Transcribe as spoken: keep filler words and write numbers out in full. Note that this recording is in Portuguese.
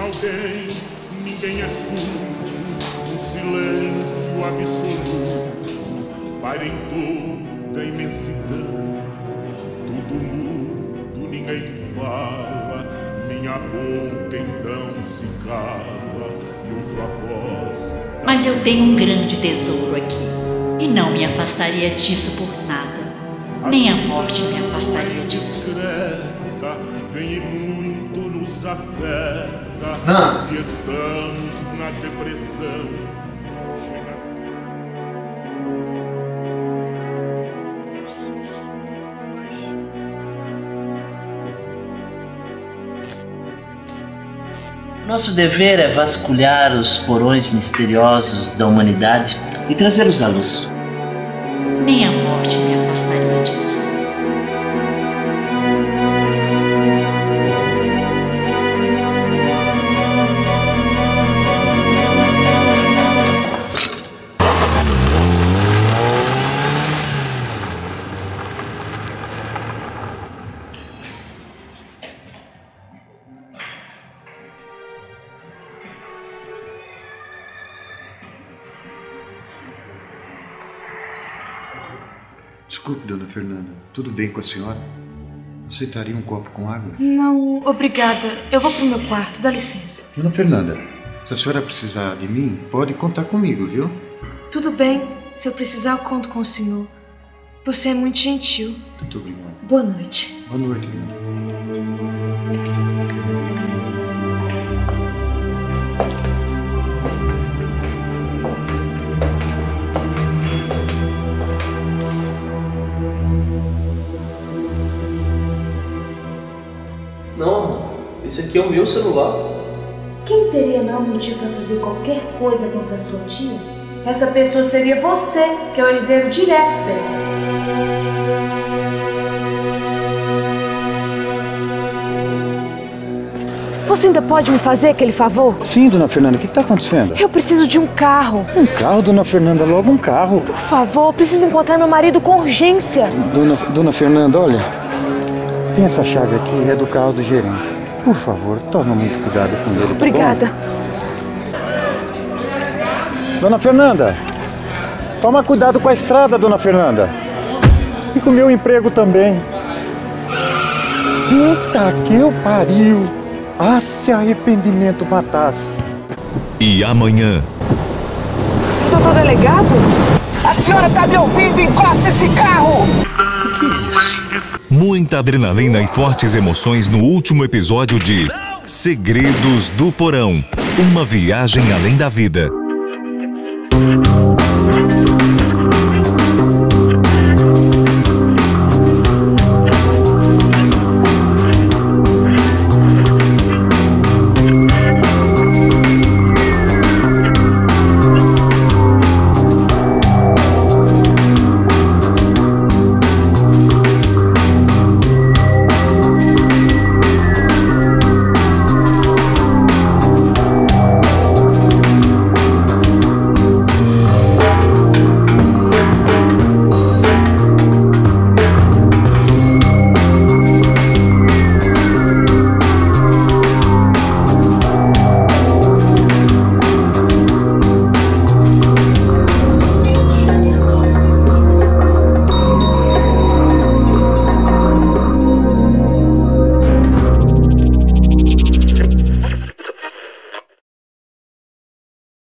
alguém, ninguém escuta, um silêncio absoluto, paira em toda a imensidão, tudo mudo, ninguém fala, minha boca então se cala e ouço a voz. Mas eu tenho um grande tesouro aqui, e não me afastaria disso por nada, nem a morte me afastaria disso. Vem e muito nos afeta, ah. se estamos na depressão. Nosso dever é vasculhar os porões misteriosos da humanidade e trazê-los à luz. Nem a morte me afastaria disso. Desculpe, dona Fernanda. Tudo bem com a senhora? Aceitaria um copo com água? Não, obrigada. Eu vou pro meu quarto, dá licença. Dona Fernanda, se a senhora precisar de mim, pode contar comigo, viu? Tudo bem. Se eu precisar, eu conto com o senhor. Você é muito gentil. Muito obrigado. Boa noite. Boa noite, dona. Não, esse aqui é o meu celular. Quem teria mau motivo para fazer qualquer coisa contra a sua tia? Essa pessoa seria você, que é o herdeiro direto dela. Você ainda pode me fazer aquele favor? Sim, dona Fernanda, o que está acontecendo? Eu preciso de um carro. Um carro, dona Fernanda? Logo um carro. Por favor, eu preciso encontrar meu marido com urgência. Dona, dona Fernanda, olha, tem essa chave aqui, é do carro do gerente. Por favor, tome muito cuidado com ele, tá Obrigada. bom? Dona Fernanda, toma cuidado com a estrada, dona Fernanda. E com o meu emprego também. Eita, que eu pariu. Ah, se arrependimento matasse. E amanhã... Doutor delegado? A senhora tá me ouvindo? Encosta esse carro! O que é isso? Muita adrenalina e fortes emoções no último episódio de Segredos do Porão. Uma viagem além da vida.